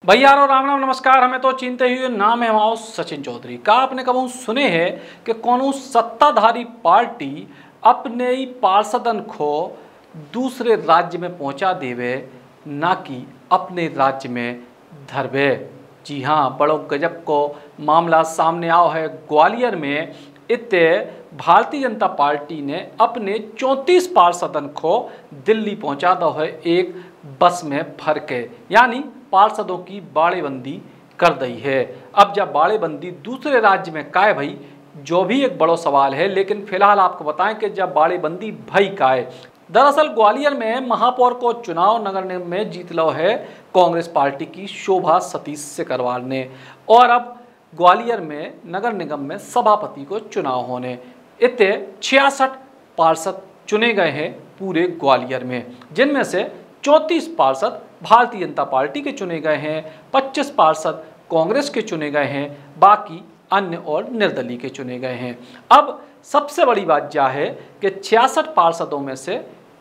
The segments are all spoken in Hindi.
भैया राम राम नमस्कार। हमें तो चिंते हुए नाम है हमारा सचिन चौधरी का। आपने कभी सुने हैं कि कौन सत्ताधारी पार्टी अपने ही पार्षदन को दूसरे राज्य में पहुंचा देवे, ना कि अपने राज्य में धरवे। जी हाँ, बड़ो गजब को मामला सामने आओ है। ग्वालियर में इतने भारतीय जनता पार्टी ने अपने 34 पार्षदन को दिल्ली पहुंचा दो है एक बस में भर के, यानी पार्षदों की बाड़ेबंदी कर दी है। अब जब बाड़ेबंदी दूसरे राज्य में काय भई, जो भी एक बड़ा सवाल है, लेकिन फिलहाल आपको बताएं कि जब बाड़ेबंदी भई काय, दरअसल ग्वालियर में महापौर को चुनाव नगर निगम में जीत लो है कांग्रेस पार्टी की शोभा सतीश सिकरवार ने, और अब ग्वालियर में नगर निगम में सभापति को चुनाव होने इतने 66 पार्षद चुने गए हैं पूरे ग्वालियर में, जिनमें से 34 पार्षद भारतीय जनता पार्टी के चुने गए हैं, 25 पार्षद कांग्रेस के चुने गए हैं, बाकी अन्य और निर्दलीय के चुने गए हैं। अब सबसे बड़ी बात यह है कि 66 पार्षदों में से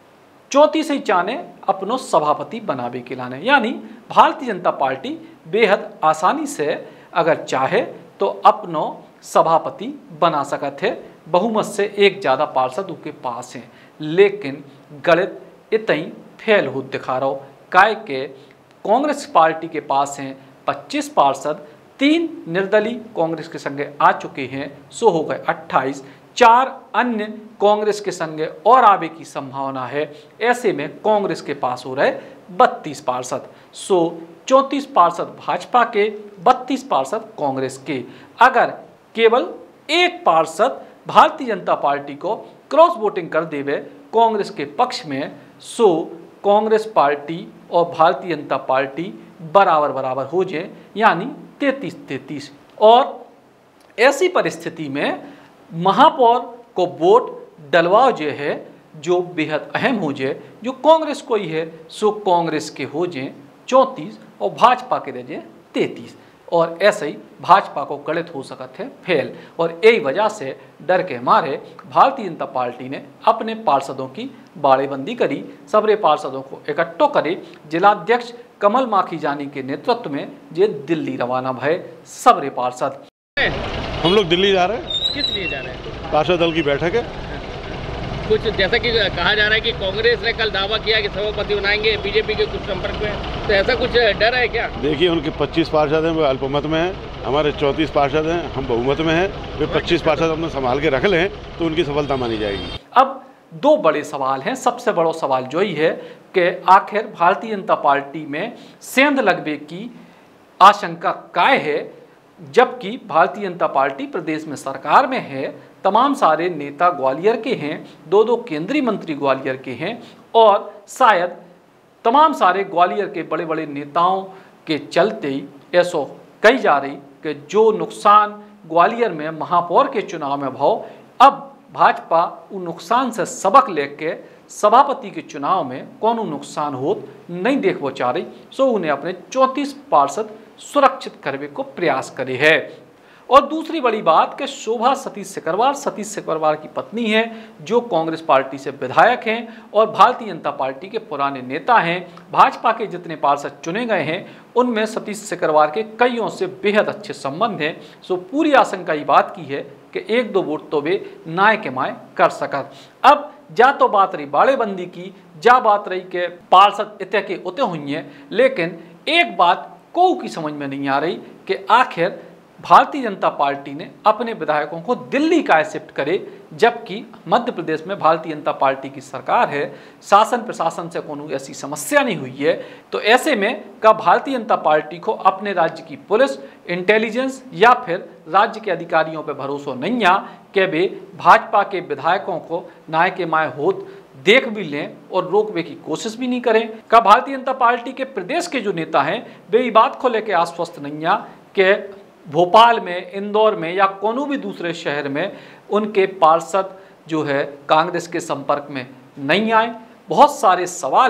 34 ही चाने अपनो सभापति बनावे के लाने, यानी भारतीय जनता पार्टी बेहद आसानी से अगर चाहे तो अपनो सभापति बना सकते है। बहुमत से एक ज़्यादा पार्षद उनके पास हैं, लेकिन गणित इतनी फेल हो दिखा रहा हो। काय के कांग्रेस पार्टी के पास हैं 25 पार्षद, 3 निर्दलीय कांग्रेस के संगे आ चुके हैं, सो हो गए 28, 4 अन्य कांग्रेस के संगे और आवे की संभावना है। ऐसे में कांग्रेस के पास हो रहे 32 पार्षद, सो 34 पार्षद भाजपा के, 32 पार्षद कांग्रेस के। अगर केवल एक पार्षद भारतीय जनता पार्टी को क्रॉस वोटिंग कर देवे कांग्रेस के पक्ष में, सो कांग्रेस पार्टी और भारतीय जनता पार्टी बराबर बराबर हो जाए, यानी 33-33। और ऐसी परिस्थिति में महापौर को वोट डलवाओ जो है, जो बेहद अहम हो जाए, जो कांग्रेस को ही है, सो कांग्रेस के हो जाए 34 और भाजपा के रह जाए 33, और ऐसे ही भाजपा को गणित हो सकते हैं फेल। और यही वजह से डर के मारे भारतीय जनता पार्टी ने अपने पार्षदों की बाड़ेबंदी करी, सबरे पार्षदों को इकट्ठो करे। जिलाध्यक्ष कमल माखीजानी के नेतृत्व में ये दिल्ली रवाना भय सबरे पार्षद। हम लोग दिल्ली जा रहे हैं। किस लिए जा रहे हैं? पार्षद दल की बैठक है। कुछ जैसा कि कहा जा रहा है कि कांग्रेस ने कल दावा किया कि सभापति बनाएंगे, बीजेपी के कुछ संपर्क में, तो ऐसा कुछ डर है क्या? देखिए, उनके 25 पार्षद हैं, वो अल्पमत में हैं, हमारे 34 पार्षद हैं, हम बहुमत में हैं। वे 25 पार्षद अपने संभाल के रख लें तो उनकी सफलता मानी जाएगी। अब दो बड़े सवाल हैं। सबसे बड़ा सवाल जो ही है कि आखिर भारतीय जनता पार्टी में सेंध लगने की आशंका काय है, जबकि भारतीय जनता पार्टी प्रदेश में सरकार में है, तमाम सारे नेता ग्वालियर के हैं, 2 केंद्रीय मंत्री ग्वालियर के हैं, और शायद तमाम सारे ग्वालियर के बड़े बड़े नेताओं के चलते ही ऐसो कही जा रही कि जो नुकसान ग्वालियर में महापौर के चुनाव में भाव, अब भाजपा उन नुकसान से सबक लेके सभापति के चुनाव में कौन नुकसान हो नहीं देखो चाह रही, सो उन्हें अपने 34 पार्षद सुरक्षित करने को प्रयास करे है। और दूसरी बड़ी बात कि शोभा सतीश सिकरवार की पत्नी है, जो कांग्रेस पार्टी से विधायक हैं और भारतीय जनता पार्टी के पुराने नेता हैं। भाजपा के जितने पार्षद चुने गए हैं उनमें सतीश सिकरवार के कईयों से बेहद अच्छे संबंध हैं, सो पूरी आशंका ये बात की है कि 1-2 वोट तो वे नाय के माय कर सकत। अब जा तो बात रही बाड़ेबंदी की, जा बात रही कि पार्षद इतने के उते हुई हैं, लेकिन एक बात को की समझ में नहीं आ रही कि आखिर भारतीय जनता पार्टी ने अपने विधायकों को दिल्ली का शिफ्ट करे, जबकि मध्य प्रदेश में भारतीय जनता पार्टी की सरकार है, शासन प्रशासन से कोई ऐसी समस्या नहीं हुई है। तो ऐसे में का भारतीय जनता पार्टी को अपने राज्य की पुलिस, इंटेलिजेंस या फिर राज्य के अधिकारियों पर भरोसा नहीं आ कि वे भाजपा के विधायकों को नाय के माय होत देख भी लें और रोकने की कोशिश भी नहीं करें। का भारतीय जनता पार्टी के प्रदेश के जो नेता हैं वे ये बात को लेकर आश्वस्त नहीं आ कि भोपाल में, इंदौर में या कोनो भी दूसरे शहर में उनके पार्षद जो है कांग्रेस के संपर्क में नहीं आए। बहुत सारे सवाल हैं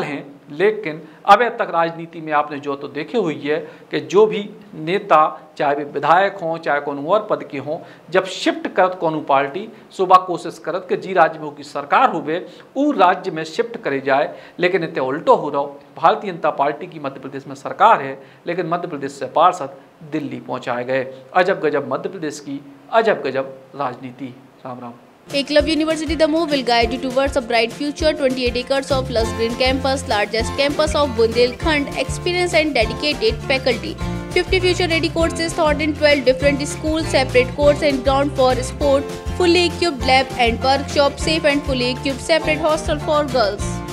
लेकिन अब तक राजनीति में आपने जो तो देखे हुई है कि जो भी नेता, चाहे वे विधायक हों चाहे कौन और पद के हों, जब शिफ्ट करत कोनो पार्टी सुबह कोशिश करत कि जी राज्य में की सरकार हुए उ राज्य में शिफ्ट करे जाए, लेकिन इतने उल्टो हो रहा। भारतीय जनता पार्टी की मध्य प्रदेश में सरकार है, लेकिन मध्य प्रदेश से पार्षद दिल्ली पहुंचाए गए। अजब गजब मध्य प्रदेश की अजब गजब राजनीति। Ram Ram. Eklavya University Damoh will guide you towards a bright future. 28 acres of lush green campus, largest campus of Bundelkhand, experienced and dedicated faculty. 50 future-ready courses taught in 12 different schools, separate courts and ground for sport, fully equipped lab and workshop, safe and fully equipped separate hostel for girls.